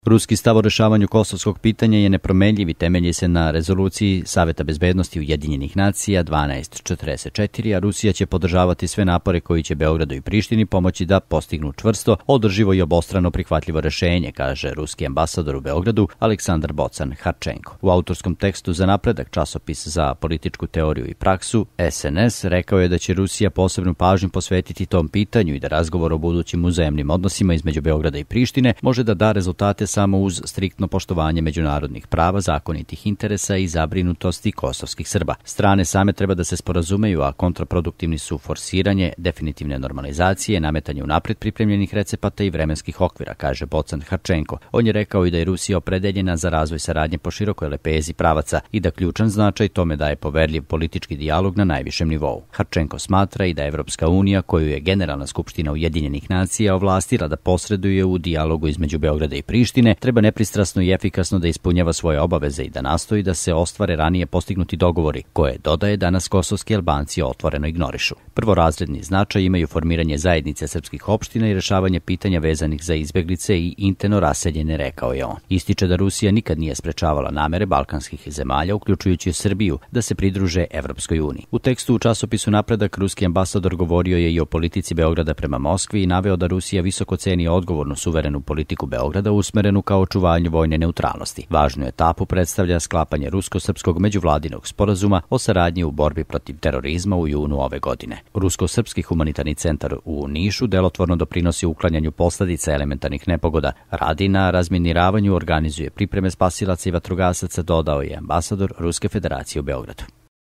Ruski stav o rešavanju kosovskog pitanja je nepromenljiv i temelji se na rezoluciji Saveta bezbednosti Ujedinjenih nacija 1244, a Rusija će podržavati sve napore koji će Beogradu i Prištini pomoći da postignu čvrsto, održivo i obostrano prihvatljivo rešenje, kaže ruski ambasador u Beogradu Aleksandar Bocan-Harčenko. U autorskom tekstu za napredak, časopis za političku teoriju i praksu, SNS, rekao je da će Rusija posebnu pažnju posvetiti tom pitanju i da razgovor o budućim uzajamnim odnosima između Beograda i Prištine može da da rezultate samo uz striktno poštovanje međunarodnih prava, zakonitih interesa i zabrinutosti kosovskih Srba. Strane same treba da se sporazumeju, a kontraproduktivni su forsiranje definitivne normalizacije, nametanje unapred pripremljenih recepata i vremenskih okvira, kaže Bocan-Harčenko. On je rekao i da je Rusija opredeljena za razvoj saradnje po širokoj lepezi pravaca i da ključan značaj tome daje poverljiv politički dijalog na najvišem nivou. Harčenko smatra i da Evropska unija, koju je Generalna skupština Ujedinjenih nacija ovlastila da posreduje u dijalogu između Beograda i Prištine, treba nepristrasno i efikasno da ispunjava svoje obaveze i da nastoji da se ostvare ranije postignuti dogovori, koje, dodaje, danas kosovski Albanci otvoreno ignorišu. Prvorazredni značaj imaju formiranje zajednice srpskih opština i rešavanje pitanja vezanih za izbeglice i interno raseljene, rekao je on. Ističe da Rusija nikad nije sprečavala namere balkanskih zemalja, uključujući Srbiju, da se pridruže Evropskoj uniji. U tekstu u časopisu Napredak ruski ambasador govorio je i o politici Beograda prema Moskvi i naveo da Rusija visoko ceni odgovornu suverenu politiku Beograda usmerenu ka očuvanju vojne neutralnosti. Važnu etapu predstavlja sklapanje rusko-srpskog međuvladinog sporazuma o saradnji u borbi protiv terorizma u junu ove godine. Rusko-srpski humanitarni centar u Nišu delotvorno doprinosi uklanjanju posledica elementarnih nepogoda, radi na razminiravanju, organizuje pripreme spasilaca i vatrogasaca, dodao je ambasador Ruske federacije u Beogradu.